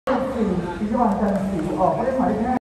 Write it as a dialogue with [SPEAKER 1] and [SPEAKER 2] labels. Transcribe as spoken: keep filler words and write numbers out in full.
[SPEAKER 1] สี่ ปิยวัฒน์ จันทร์ศรี ออกผู้เล่นหมายเลขห้า